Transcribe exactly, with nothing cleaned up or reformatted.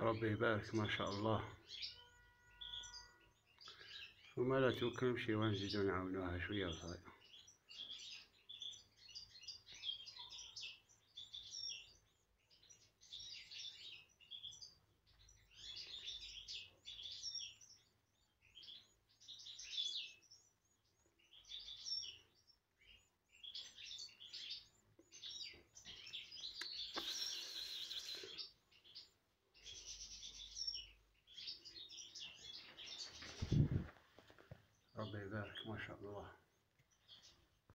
ربي يبارك ما شاء الله. وما لا توكل نمشي ونزيدو نعاونوها شوية وصاي. ربي يبارك ما شاء الله.